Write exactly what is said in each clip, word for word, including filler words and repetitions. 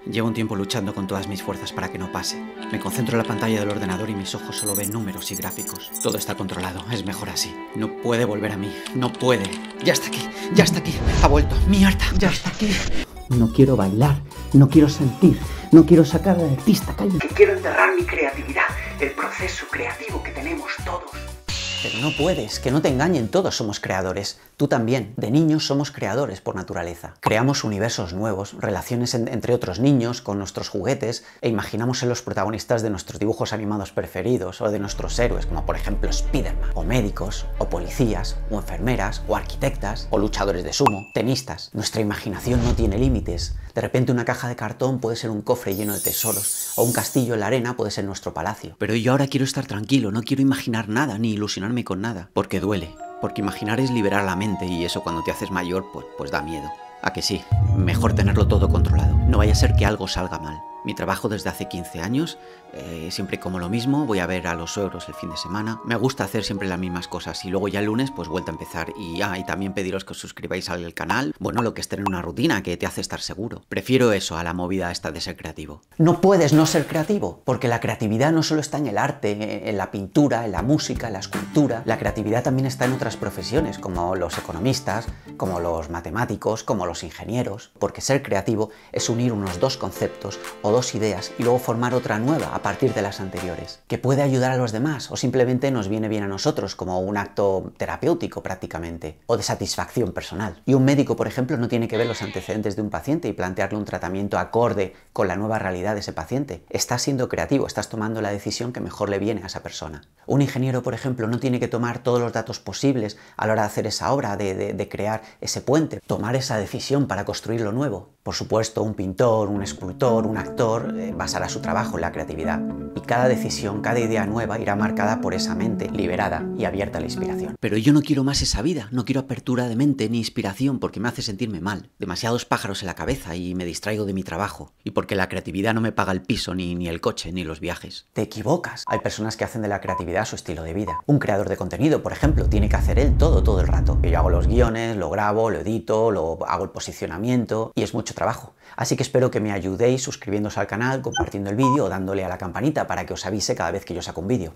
Llevo un tiempo luchando con todas mis fuerzas para que no pase. Me concentro en la pantalla del ordenador y mis ojos solo ven números y gráficos. Todo está controlado, es mejor así. No puede volver a mí, no puede. Ya está aquí, ya está aquí, ha vuelto, mierda, ya está aquí. No quiero bailar, no quiero sentir, no quiero sacar al artista, calla. Que quiero enterrar mi creatividad, el proceso creativo que tenemos todos. Pero no puedes, que no te engañen, todos somos creadores. Tú también, de niños somos creadores por naturaleza. Creamos universos nuevos, relaciones en, entre otros niños, con nuestros juguetes, e imaginamos en los protagonistas de nuestros dibujos animados preferidos, o de nuestros héroes, como por ejemplo Spiderman, o médicos, o policías, o enfermeras, o arquitectas, o luchadores de sumo, tenistas. Nuestra imaginación no tiene límites. De repente una caja de cartón puede ser un cofre lleno de tesoros, o un castillo en la arena puede ser nuestro palacio. Pero yo ahora quiero estar tranquilo, no quiero imaginar nada, ni ilusionarme con nada, porque duele. Porque imaginar es liberar la mente y eso cuando te haces mayor, pues, pues da miedo. ¿A que sí? Mejor tenerlo todo controlado. No vaya a ser que algo salga mal. Mi trabajo desde hace quince años, eh, siempre como lo mismo, voy a ver a los suegros el fin de semana. Me gusta hacer siempre las mismas cosas y luego ya el lunes pues vuelta a empezar. Y, ah, y también pediros que os suscribáis al canal. Bueno, lo que es tener una rutina que te hace estar seguro. Prefiero eso a la movida esta de ser creativo. No puedes no ser creativo, porque la creatividad no solo está en el arte, en la pintura, en la música, en la escultura. La creatividad también está en otras profesiones, como los economistas, como los matemáticos, como los ingenieros. Porque ser creativo es unir unos dos conceptos o dos ideas y luego formar otra nueva a partir de las anteriores, que puede ayudar a los demás o simplemente nos viene bien a nosotros como un acto terapéutico prácticamente, o de satisfacción personal. Y un médico, por ejemplo, no tiene que ver los antecedentes de un paciente y plantearle un tratamiento acorde con la nueva realidad de ese paciente. Estás siendo creativo, estás tomando la decisión que mejor le viene a esa persona. Un ingeniero, por ejemplo, no tiene que tomar todos los datos posibles a la hora de hacer esa obra, de, de, de crear ese puente, tomar esa decisión para construir lo nuevo. Por supuesto, un pintor, un escultor, un actor eh, basará su trabajo en la creatividad. Y cada decisión, cada idea nueva irá marcada por esa mente liberada y abierta a la inspiración. Pero yo no quiero más esa vida, no quiero apertura de mente ni inspiración porque me hace sentirme mal. Demasiados pájaros en la cabeza y me distraigo de mi trabajo. Y porque la creatividad no me paga el piso, ni, ni el coche, ni los viajes. Te equivocas. Hay personas que hacen de la creatividad su estilo de vida. Un creador de contenido, por ejemplo, tiene que hacer él todo, todo el rato. Yo hago los guiones, lo grabo, lo edito, lo hago el posicionamiento y es mucho trabajo. Así que espero que me ayudéis suscribiéndose al canal, compartiendo el vídeo o dándole a la campanita para que os avise cada vez que yo saco un vídeo.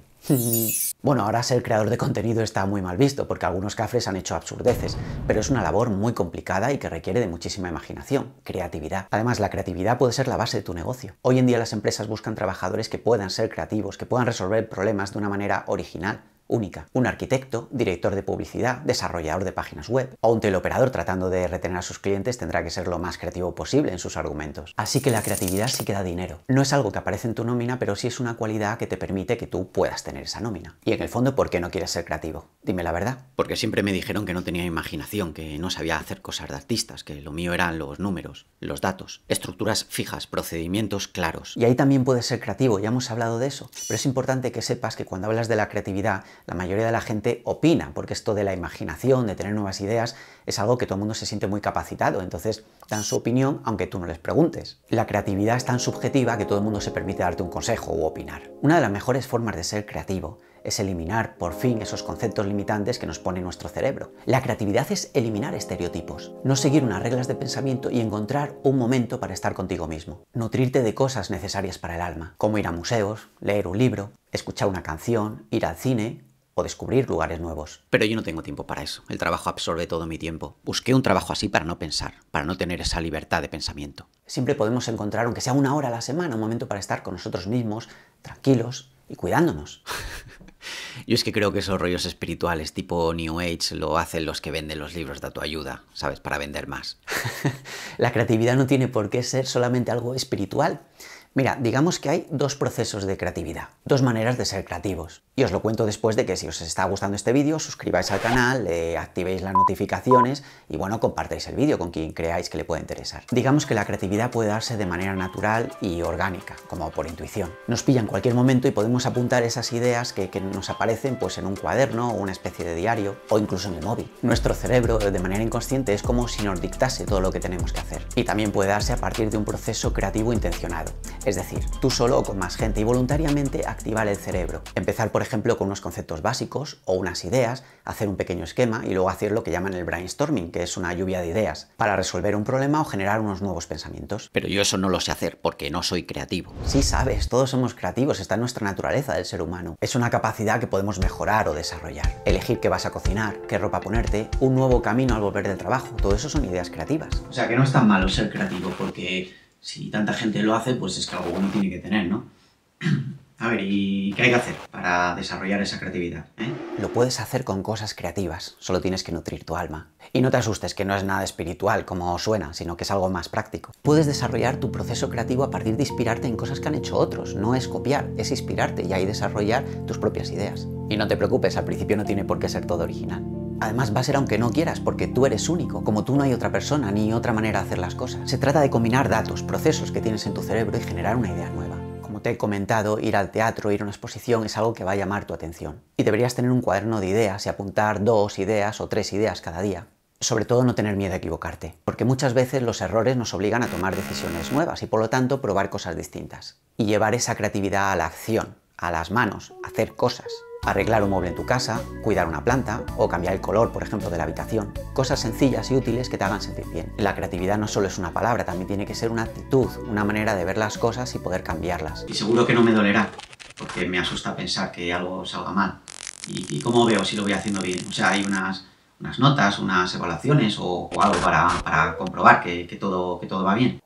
Bueno, ahora ser creador de contenido está muy mal visto porque algunos cafres han hecho absurdeces, pero es una labor muy complicada y que requiere de muchísima imaginación, creatividad. Además, la creatividad puede ser la base de tu negocio. Hoy en día las empresas buscan trabajadores que puedan ser creativos, que puedan resolver problemas de una manera original, única. Un arquitecto, director de publicidad, desarrollador de páginas web o un teleoperador tratando de retener a sus clientes tendrá que ser lo más creativo posible en sus argumentos. Así que la creatividad sí que da dinero. No es algo que aparece en tu nómina, pero sí es una cualidad que te permite que tú puedas tener esa nómina. Y en el fondo, ¿por qué no quieres ser creativo? Dime la verdad. Porque siempre me dijeron que no tenía imaginación, que no sabía hacer cosas de artistas, que lo mío eran los números, los datos, estructuras fijas, procedimientos claros. Y ahí también puedes ser creativo, ya hemos hablado de eso. Pero es importante que sepas que cuando hablas de la creatividad, la mayoría de la gente opina, porque esto de la imaginación, de tener nuevas ideas, es algo que todo el mundo se siente muy capacitado, entonces dan su opinión aunque tú no les preguntes. La creatividad es tan subjetiva que todo el mundo se permite darte un consejo u opinar. Una de las mejores formas de ser creativo es eliminar, por fin, esos conceptos limitantes que nos pone nuestro cerebro. La creatividad es eliminar estereotipos, no seguir unas reglas de pensamiento y encontrar un momento para estar contigo mismo. Nutrirte de cosas necesarias para el alma, como ir a museos, leer un libro, escuchar una canción, ir al cine o descubrir lugares nuevos. Pero yo no tengo tiempo para eso. El trabajo absorbe todo mi tiempo. Busqué un trabajo así para no pensar, para no tener esa libertad de pensamiento. Siempre podemos encontrar, aunque sea una hora a la semana, un momento para estar con nosotros mismos, tranquilos y cuidándonos. Yo es que creo que esos rollos espirituales tipo New Age lo hacen los que venden los libros de autoayuda, ¿sabes? Para vender más. La creatividad no tiene por qué ser solamente algo espiritual. Mira, digamos que hay dos procesos de creatividad, dos maneras de ser creativos. Y os lo cuento después de que si os está gustando este vídeo, suscribáis al canal, eh, activéis las notificaciones y bueno, compartáis el vídeo con quien creáis que le pueda interesar. Digamos que la creatividad puede darse de manera natural y orgánica, como por intuición. Nos pilla en cualquier momento y podemos apuntar esas ideas que, que nos aparecen pues, en un cuaderno o una especie de diario o incluso en el móvil. Nuestro cerebro, de manera inconsciente, es como si nos dictase todo lo que tenemos que hacer. Y también puede darse a partir de un proceso creativo intencionado. Es decir, tú solo o con más gente y voluntariamente activar el cerebro. Empezar, por ejemplo, con unos conceptos básicos o unas ideas, hacer un pequeño esquema y luego hacer lo que llaman el brainstorming, que es una lluvia de ideas, para resolver un problema o generar unos nuevos pensamientos. Pero yo eso no lo sé hacer porque no soy creativo. Sí sabes, todos somos creativos, está en nuestra naturaleza del ser humano. Es una capacidad que podemos mejorar o desarrollar. Elegir qué vas a cocinar, qué ropa ponerte, un nuevo camino al volver del trabajo, todo eso son ideas creativas. O sea que no es tan malo ser creativo, porque si tanta gente lo hace, pues es que algo bueno tiene que tener, ¿no? A ver, ¿y qué hay que hacer para desarrollar esa creatividad, eh? Lo puedes hacer con cosas creativas, solo tienes que nutrir tu alma. Y no te asustes, que no es nada espiritual como suena, sino que es algo más práctico. Puedes desarrollar tu proceso creativo a partir de inspirarte en cosas que han hecho otros. No es copiar, es inspirarte y ahí desarrollar tus propias ideas. Y no te preocupes, al principio no tiene por qué ser todo original. Además va a ser aunque no quieras, porque tú eres único, como tú no hay otra persona ni otra manera de hacer las cosas. Se trata de combinar datos, procesos que tienes en tu cerebro y generar una idea nueva. Como te he comentado, ir al teatro, ir a una exposición es algo que va a llamar tu atención. Y deberías tener un cuaderno de ideas y apuntar dos ideas o tres ideas cada día. Sobre todo no tener miedo a equivocarte, porque muchas veces los errores nos obligan a tomar decisiones nuevas y por lo tanto probar cosas distintas. Y llevar esa creatividad a la acción, a las manos, a hacer cosas. Arreglar un mueble en tu casa, cuidar una planta o cambiar el color, por ejemplo, de la habitación. Cosas sencillas y útiles que te hagan sentir bien. La creatividad no solo es una palabra, también tiene que ser una actitud, una manera de ver las cosas y poder cambiarlas. Y seguro que no me dolerá, porque me asusta pensar que algo salga mal. ¿Y, y cómo veo si lo voy haciendo bien? O sea, hay unas, unas notas, unas evaluaciones o, o algo para, para comprobar que, que, todo, que todo va bien.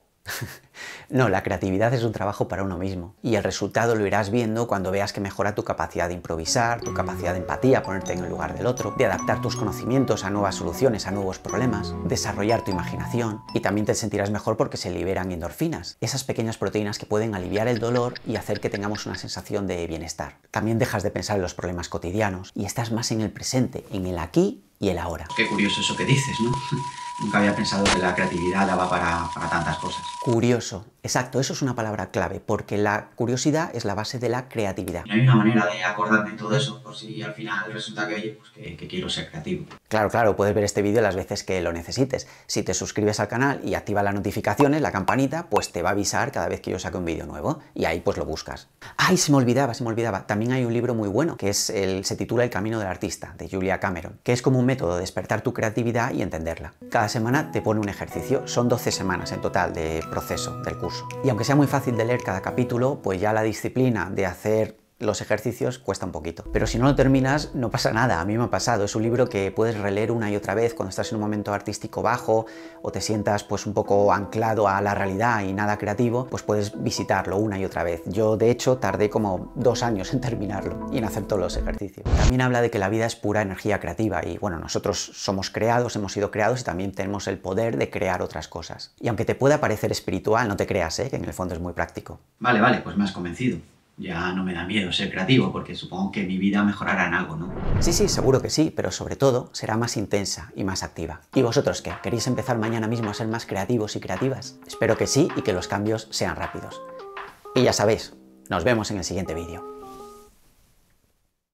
No, la creatividad es un trabajo para uno mismo y el resultado lo irás viendo cuando veas que mejora tu capacidad de improvisar, tu capacidad de empatía, ponerte en el lugar del otro, de adaptar tus conocimientos a nuevas soluciones, a nuevos problemas, desarrollar tu imaginación y también te sentirás mejor porque se liberan endorfinas, esas pequeñas proteínas que pueden aliviar el dolor y hacer que tengamos una sensación de bienestar. También dejas de pensar en los problemas cotidianos y estás más en el presente, en el aquí y el ahora. Qué curioso eso que dices, ¿no? Nunca había pensado que la creatividad daba para, para tantas cosas. Curioso. Exacto, eso es una palabra clave, porque la curiosidad es la base de la creatividad. No hay una manera de acordarme de todo eso, por si al final resulta que, oye, pues que, que quiero ser creativo. Claro, claro, puedes ver este vídeo las veces que lo necesites. Si te suscribes al canal y activas las notificaciones, la campanita, pues te va a avisar cada vez que yo saque un vídeo nuevo, y ahí pues lo buscas. ¡Ay, se me olvidaba, se me olvidaba! También hay un libro muy bueno, que es el, se titula El camino del artista, de Julia Cameron, que es como un método de despertar tu creatividad y entenderla. Cada semana te pone un ejercicio, son doce semanas en total de proceso del curso. Y aunque sea muy fácil de leer cada capítulo, pues ya la disciplina de hacer los ejercicios cuesta un poquito. Pero si no lo terminas, no pasa nada. A mí me ha pasado. Es un libro que puedes releer una y otra vez cuando estás en un momento artístico bajo o te sientas pues un poco anclado a la realidad y nada creativo, pues puedes visitarlo una y otra vez. Yo, de hecho, tardé como dos años en terminarlo y en hacer todos los ejercicios. También habla de que la vida es pura energía creativa y, bueno, nosotros somos creados, hemos sido creados y también tenemos el poder de crear otras cosas. Y aunque te pueda parecer espiritual, no te creas, ¿eh? Que en el fondo es muy práctico. Vale, vale, pues me has convencido. Ya no me da miedo ser creativo, porque supongo que mi vida mejorará en algo, ¿no? Sí, sí, seguro que sí, pero sobre todo será más intensa y más activa. ¿Y vosotros qué? ¿Queréis empezar mañana mismo a ser más creativos y creativas? Espero que sí y que los cambios sean rápidos. Y ya sabéis, nos vemos en el siguiente vídeo.